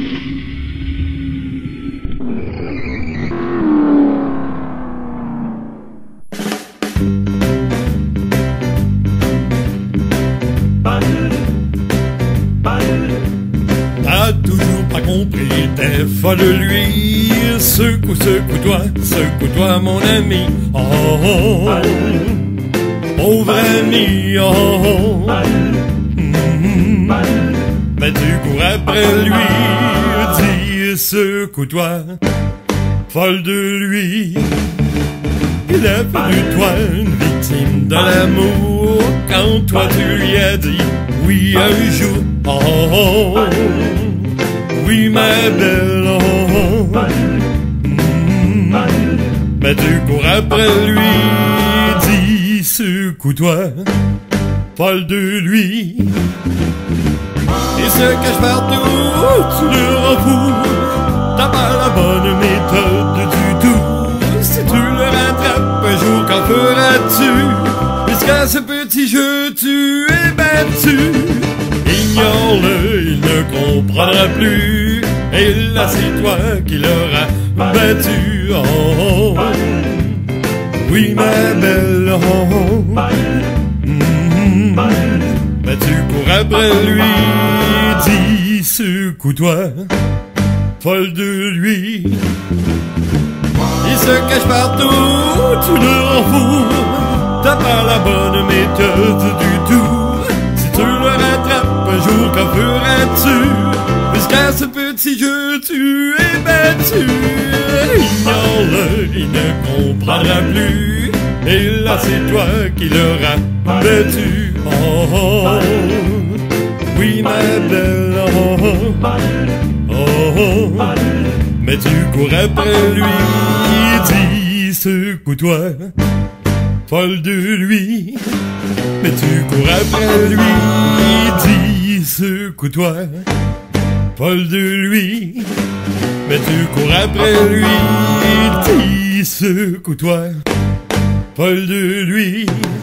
T'as toujours pas compris, t'es folle de lui. Secoue-toi mon ami. Oh, pauvre ami. Oh, mais tu cours après lui. Dis secoue-toi, folle de lui. Il a fait de toi une victime de l'amour. Quand toi tu lui as dit oui un jour. Oh, oui ma belle. Oh, mais tu cours après lui. Dis secoue-toi, folle de lui. Il se cache partout, tu le rends fou. T'as pas la bonne méthode du tout. Si tu le rattrapes un jour, qu'en feras-tu? Puisqu'à ce petit jeu tu es battu. Ignore-le, il ne comprendra plus. Et là c'est toi qui l'auras battu. Oh, oui ma belle. Oh, mais tu cours après lui. Dis secoue-toi, folle de lui. Il se cache partout, tu le rends fou. T'as pas la bonne méthode du tout. Si tu le rattrapes un jour, qu'en feras-tu? Puisqu'à ce petit jeu tu es battu. Ignore-le, il ne comprendra plus. Et là c'est toi qui l'auras battu. Oh, oui ma belle. Oh, mais tu cours après lui. Dis secoue-toi, folle de lui. Mais tu cours après lui. Dis secoue-toi, folle de lui. Mais tu cours après lui. Dis secoue-toi, folle de lui.